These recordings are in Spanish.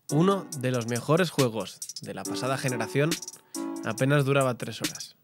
Uno de los mejores juegos de la pasada generación apenas duraba 3 horas.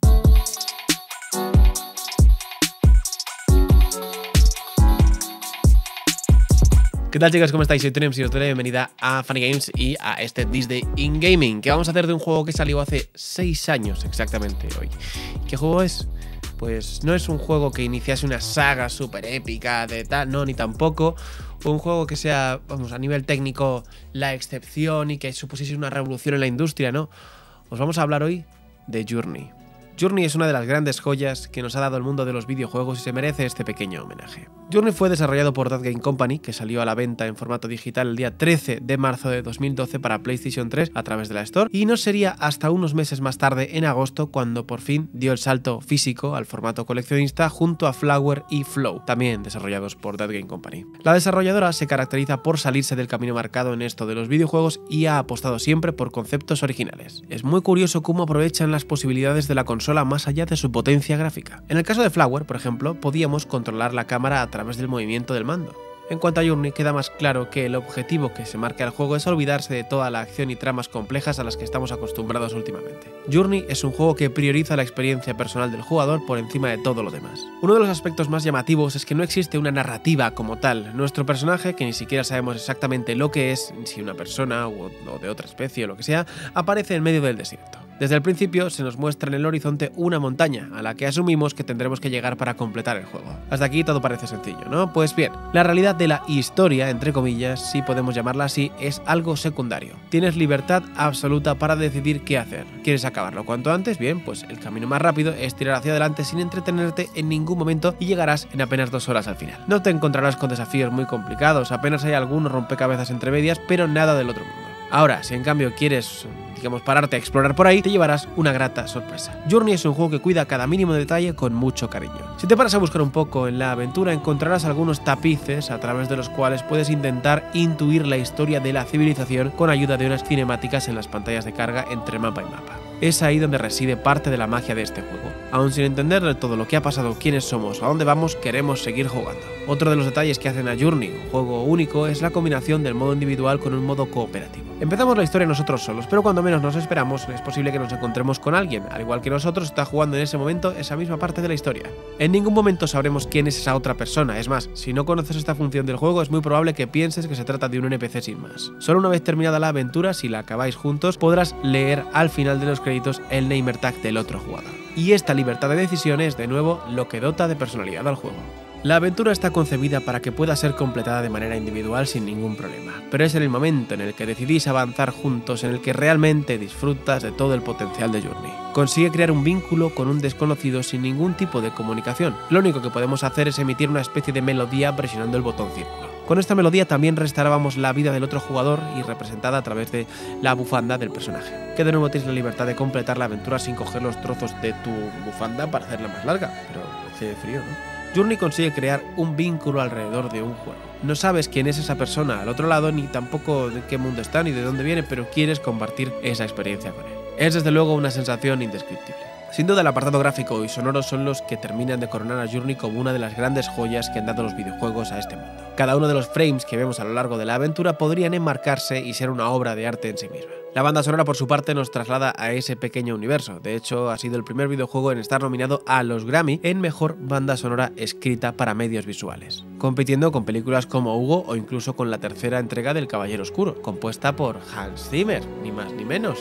¿Qué tal, chicos? ¿Cómo estáis? Soy Tony y os doy la bienvenida a Funny Games y a este This Day in Gaming, que vamos a hacer de un juego que salió hace 6 años exactamente hoy. ¿Qué juego es? Pues no es un juego que iniciase una saga súper épica de tal, no, ni tampoco un juego que sea, vamos, a nivel técnico la excepción y que supusiese una revolución en la industria, ¿no? Os vamos a hablar hoy de Journey. Journey es una de las grandes joyas que nos ha dado el mundo de los videojuegos y se merece este pequeño homenaje. Journey fue desarrollado por That Game Company, que salió a la venta en formato digital el día 13 de marzo de 2012 para PlayStation 3 a través de la Store, y no sería hasta unos meses más tarde, en agosto, cuando por fin dio el salto físico al formato coleccionista junto a Flower y Flow, también desarrollados por That Game Company. La desarrolladora se caracteriza por salirse del camino marcado en esto de los videojuegos y ha apostado siempre por conceptos originales. Es muy curioso cómo aprovechan las posibilidades de la consola más allá de su potencia gráfica. En el caso de Flower, por ejemplo, podíamos controlar la cámara a través del movimiento del mando. En cuanto a Journey, queda más claro que el objetivo que se marca el juego es olvidarse de toda la acción y tramas complejas a las que estamos acostumbrados últimamente. Journey es un juego que prioriza la experiencia personal del jugador por encima de todo lo demás. Uno de los aspectos más llamativos es que no existe una narrativa como tal. Nuestro personaje, que ni siquiera sabemos exactamente lo que es, si una persona o de otra especie o lo que sea, aparece en medio del desierto. Desde el principio se nos muestra en el horizonte una montaña, a la que asumimos que tendremos que llegar para completar el juego. Hasta aquí todo parece sencillo, ¿no? Pues bien, la realidad de la historia, entre comillas, si podemos llamarla así, es algo secundario. Tienes libertad absoluta para decidir qué hacer. ¿Quieres acabarlo cuanto antes? Bien, pues el camino más rápido es tirar hacia adelante sin entretenerte en ningún momento y llegarás en apenas 2 horas al final. No te encontrarás con desafíos muy complicados, apenas hay algunos rompecabezas entre medias, pero nada del otro mundo. Ahora, si en cambio quieres, digamos, pararte a explorar por ahí, te llevarás una grata sorpresa. Journey es un juego que cuida cada mínimo detalle con mucho cariño. Si te paras a buscar un poco en la aventura, encontrarás algunos tapices a través de los cuales puedes intentar intuir la historia de la civilización con ayuda de unas cinemáticas en las pantallas de carga entre mapa y mapa. Es ahí donde reside parte de la magia de este juego. Aún sin entender del todo lo que ha pasado, quiénes somos, a dónde vamos, queremos seguir jugando. Otro de los detalles que hacen a Journey un juego único es la combinación del modo individual con un modo cooperativo. Empezamos la historia nosotros solos, pero cuando menos nos esperamos es posible que nos encontremos con alguien, al igual que nosotros está jugando en ese momento esa misma parte de la historia. En ningún momento sabremos quién es esa otra persona, es más, si no conoces esta función del juego es muy probable que pienses que se trata de un NPC sin más. Solo una vez terminada la aventura, si la acabáis juntos, podrás leer al final de los créditos el namer tag del otro jugador. Y esta libertad de decisión es, de nuevo, lo que dota de personalidad al juego. La aventura está concebida para que pueda ser completada de manera individual sin ningún problema, pero es en el momento en el que decidís avanzar juntos en el que realmente disfrutas de todo el potencial de Journey. Consigue crear un vínculo con un desconocido sin ningún tipo de comunicación. Lo único que podemos hacer es emitir una especie de melodía presionando el botón círculo. Con esta melodía también restaurábamos la vida del otro jugador y representada a través de la bufanda del personaje, que de nuevo tienes la libertad de completar la aventura sin coger los trozos de tu bufanda para hacerla más larga, pero hace frío, ¿no? Journey consigue crear un vínculo alrededor de un juego. No sabes quién es esa persona al otro lado, ni tampoco de qué mundo está ni de dónde viene, pero quieres compartir esa experiencia con él. Es desde luego una sensación indescriptible. Sin duda el apartado gráfico y sonoro son los que terminan de coronar a Journey como una de las grandes joyas que han dado los videojuegos a este mundo. Cada uno de los frames que vemos a lo largo de la aventura podrían enmarcarse y ser una obra de arte en sí misma. La banda sonora, por su parte, nos traslada a ese pequeño universo. De hecho, ha sido el primer videojuego en estar nominado a los Grammy en Mejor Banda Sonora Escrita para Medios Visuales, compitiendo con películas como Hugo o incluso con la tercera entrega del Caballero Oscuro, compuesta por Hans Zimmer, ni más ni menos.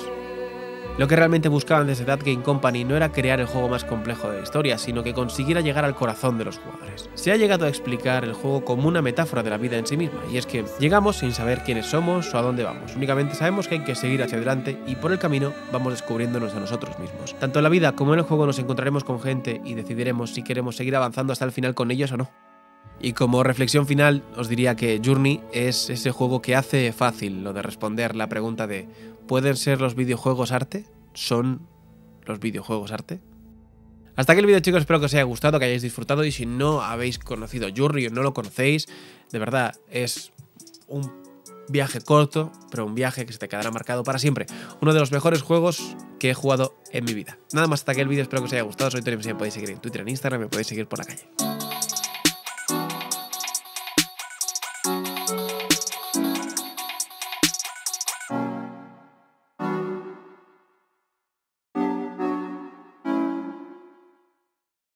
Lo que realmente buscaban desde That Game Company no era crear el juego más complejo de la historia, sino que consiguiera llegar al corazón de los jugadores. Se ha llegado a explicar el juego como una metáfora de la vida en sí misma, y es que llegamos sin saber quiénes somos o a dónde vamos. Únicamente sabemos que hay que seguir hacia adelante y por el camino vamos descubriéndonos a nosotros mismos. Tanto en la vida como en el juego nos encontraremos con gente y decidiremos si queremos seguir avanzando hasta el final con ellos o no. Y como reflexión final, os diría que Journey es ese juego que hace fácil lo de responder la pregunta de ¿pueden ser los videojuegos arte? ¿Son los videojuegos arte? Hasta aquí el vídeo, chicos, espero que os haya gustado, que hayáis disfrutado, y si no habéis conocido Journey o no lo conocéis, de verdad es un viaje corto, pero un viaje que se te quedará marcado para siempre. Uno de los mejores juegos que he jugado en mi vida. Nada más, hasta aquí el vídeo, espero que os haya gustado. Soy Tony, me podéis seguir en Twitter, en Instagram, me podéis seguir por la calle.